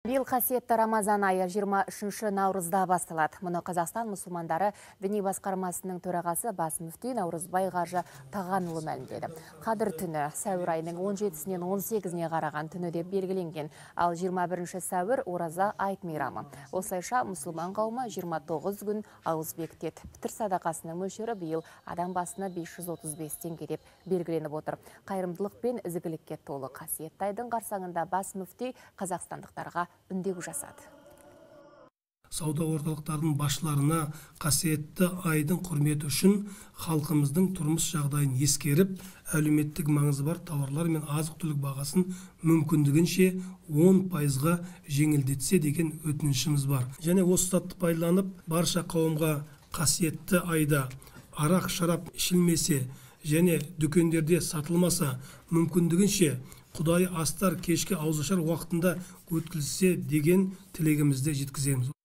Биыл қасиетті Рамазан айы 23 наурызда басталады. Мұны Қазақстан мұсылмандары діни басқармасының төрағасы бас мүфти Наурызбай Қажы Тағанұлы мәлімдеді. Қадір түні сәуір айының 17-нен 18-не қараған түні деп белгіленген. Ал 21 сәуір ораза айт мейрамы. Осылайша мұсылман қауымы 29 күн ауыз бекітеді. Пітір садақасының мөлшері биыл адам басына 535 теңге деп белгіленіп отыр. Қайырымдылық пен ізгілікке толы қасиетті айдың қарсаңында бас мүфти қазақстандықтарға үндеу жасады. Сауда орталықтарының басшыларына қасиетті айдың құрметі үшін халқымыздың тұрмыс жағдайын ескеріп, әлеуметтік маңызы бар тауарлар мен азық-түлік бағасын мүмкіндігінше 10%-ға жеңілдетсе деген өтінішіміз бар. Және осы сәтті пайдаланып, барша қауымға қасиетті айда арақ, шарап ішілмесе және дүкендерде сатылмаса, мүмкіндігінше Құдай астар кешкі ауызашар уақытында өткізілсе деген тілегімізді жеткіземіз.